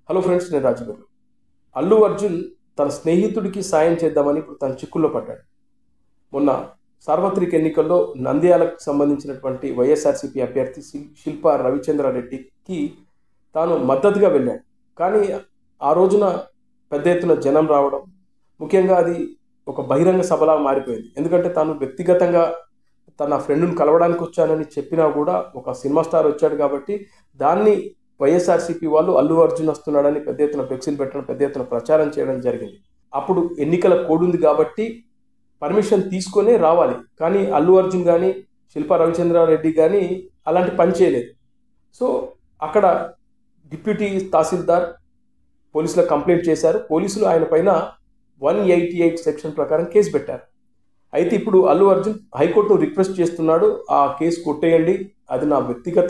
Hello friends, నేను రాజు గారు. అల్లు అర్జున్ తన స్నేహితుడికి సాయం చేద్దామని ఇప్పుడు తన చిక్కుల్లో పడ్డాడు. మొన్న సార్వత్రిక ఎన్నికల్లో నంద్యాలకు సంబంధించినటువంటి వైఎస్ఆర్సీపీ అభ్యర్థి శిల్పా రవిచంద్రారెడ్డికి తాను మద్దతుగా వెళ్ళాడు. కానీ ఆ రోజున పెద్ద ఎత్తున జనం రావడం, ముఖ్యంగా అది ఒక బహిరంగ సభలా మారిపోయింది. ఎందుకంటే తాను వ్యక్తిగతంగా తన ఫ్రెండ్ను కలవడానికి వచ్చానని చెప్పినా కూడా ఒక సినిమా స్టార్ వచ్చాడు కాబట్టి దాన్ని వైఎస్ఆర్సీపీ వాళ్ళు అల్లు అర్జున్ వస్తున్నాడని పెద్ద ఎత్తున ఫ్లెక్సీలు పెట్టడం, పెద్ద ఎత్తున ప్రచారం చేయడం జరిగింది. అప్పుడు ఎన్నికల కోడ్ ఉంది కాబట్టి పర్మిషన్ తీసుకొనే రావాలి. కానీ అల్లు అర్జున్ కానీ శిల్పా రవిచంద్రారెడ్డి కానీ అలాంటి పని చేయలేదు. సో అక్కడ డిప్యూటీ తహసీల్దార్ పోలీసులకు కంప్లైంట్ చేశారు. పోలీసులు ఆయన పైన 188 సెక్షన్ ప్రకారం కేసు పెట్టారు. అయితే ఇప్పుడు అల్లు అర్జున్ హైకోర్టును రిక్వెస్ట్ చేస్తున్నాడు, ఆ కేసు కొట్టేయండి, అది నా వ్యక్తిగత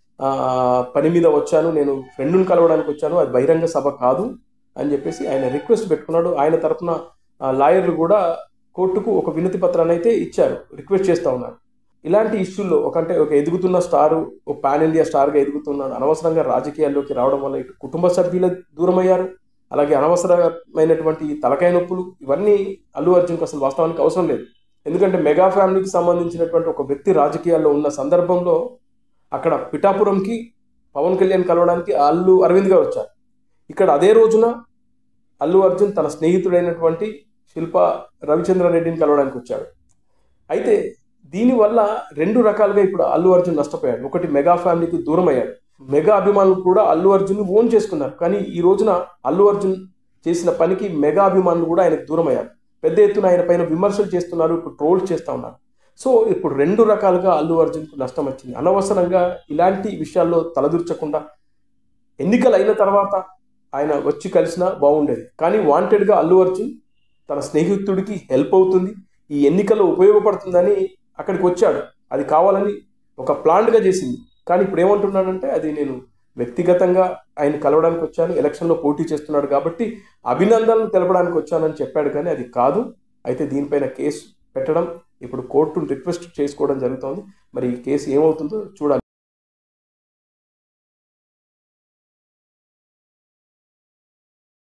పని మీద వచ్చాను, నేను ఫ్రెండ్ను కలవడానికి వచ్చాను, అది బహిరంగ సభ కాదు అని చెప్పేసి ఆయన రిక్వెస్ట్ పెట్టుకున్నాడు. ఆయన తరఫున లాయర్లు కూడా కోర్టుకు ఒక వినతి పత్రాన్ని అయితే ఇచ్చారు, రిక్వెస్ట్ చేస్తూ ఉన్నారు. ఇలాంటి ఇష్యూల్లో ఒక ఎదుగుతున్న స్టారు, ఒక పాన్ ఇండియా స్టార్గా ఎదుగుతున్నాడు, అనవసరంగా రాజకీయాల్లోకి రావడం వల్ల ఇటు కుటుంబ సభ్యులు దూరం అయ్యారు, అలాగే అనవసరమైనటువంటి తలకాయ నొప్పులు, ఇవన్నీ అల్లు అర్జున్కి అసలు వాస్తవానికి అవసరం లేదు. ఎందుకంటే మెగా ఫ్యామిలీకి సంబంధించినటువంటి ఒక వ్యక్తి రాజకీయాల్లో ఉన్న సందర్భంలో అక్కడ పిఠాపురంకి పవన్ కళ్యాణ్ కలవడానికి అల్లు అరవింద్ గారు వచ్చారు. ఇక్కడ అదే రోజున అల్లు అర్జున్ తన స్నేహితుడైనటువంటి శిల్పా రవిచంద్రారెడ్డిని కలవడానికి వచ్చాడు. అయితే దీనివల్ల రెండు రకాలుగా ఇప్పుడు అల్లు అర్జున్ నష్టపోయాడు. ఒకటి, మెగా ఫ్యామిలీకి దూరం అయ్యాడు. మెగా అభిమానులు కూడా అల్లు అర్జున్ ఓన్ చేసుకున్నారు. కానీ ఈ రోజున అల్లు అర్జున్ చేసిన పనికి మెగా అభిమానులు కూడా ఆయనకు దూరం అయ్యారు. పెద్ద ఎత్తున ఆయన పైన విమర్శలు చేస్తున్నారు, ఇప్పుడు ట్రోల్స్ చేస్తూ ఉన్నారు. సో ఇప్పుడు రెండు రకాలుగా అల్లు అర్జున్కు నష్టం వచ్చింది. అనవసరంగా ఇలాంటి విషయాల్లో తలదూర్చకుండా ఎన్నికలు అయిన తర్వాత ఆయన వచ్చి కలిసినా బాగుండేది. కానీ వాంటెడ్గా అల్లు అర్జున్ తన స్నేహితుడికి హెల్ప్ అవుతుంది, ఈ ఎన్నికల్లో ఉపయోగపడుతుందని అక్కడికి వచ్చాడు. అది కావాలని ఒక ప్లాన్గా చేసింది. కానీ ఇప్పుడు ఏమంటున్నాడంటే, అది నేను వ్యక్తిగతంగా ఆయన కలవడానికి వచ్చాను, ఎలక్షన్లో పోటీ చేస్తున్నాడు కాబట్టి అభినందనలు తెలపడానికి వచ్చానని చెప్పాడు. కానీ అది కాదు. అయితే దీనిపైన కేసు పెట్టడం, ఇప్పుడు కోర్టును రిక్వెస్ట్ చేసుకోవడం జరుగుతోంది. మరి ఈ కేసు ఏమవుతుందో చూడాలి.